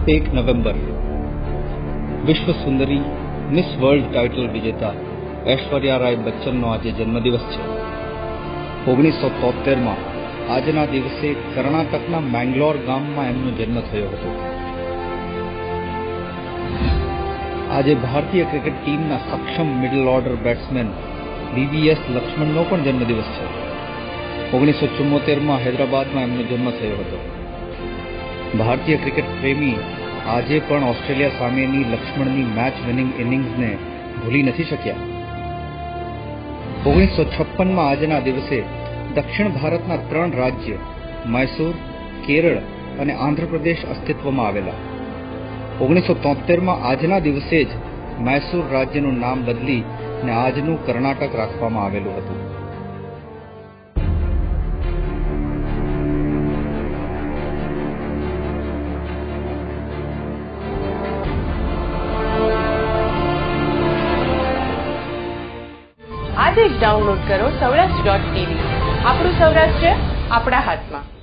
1 November વિશ્વ સુંદરી miss world title વિજેતા ऐश्वर्या राय बच्चनનો આજે જન્મદિવસ છે। 1973માં આજના દિવસે કર્ણાટકના મેંગલોર ગામમાં એમનો જન્મ થયો હતો। આજે ભારતીય ક્રિકેટ ટીમના સક્ષમ મિડલ ઓર્ડર બેટ્સમેન VVS લક્ષ્મણનો પણ જન્મદિવસ છે। 1974માં હૈદરાબાદમાં એમનો જન્મ થયો હતો। ભારતીય ક્રિકેટ પ્રેમી આજે પણ ઓસ્ટ્રેલિયા સામેની લક્ષ્મણની મેચ વિનિંગ ઇનિંગ્સને ભૂલી નથી શક્યા। 1956માં આજના દિવસે દક્ષિણ ભારતના 3 રાજ્ય મૈસૂર, કેરળ અને આંધ્રપ્રદેશ અસ્તિત્વમાં આવેલા। 1973માં આજના દિવસે જ મૈસૂર રાજ્યનું નામ બદલી અને આજનું કર્ણાટક રાખવામાં આવેલું હતું। આજે જ ડાઉનલોડ કરો સૌરાષ્ટ્ર.tv। આપણું સૌરાષ્ટ્ર આપણા હાથમાં।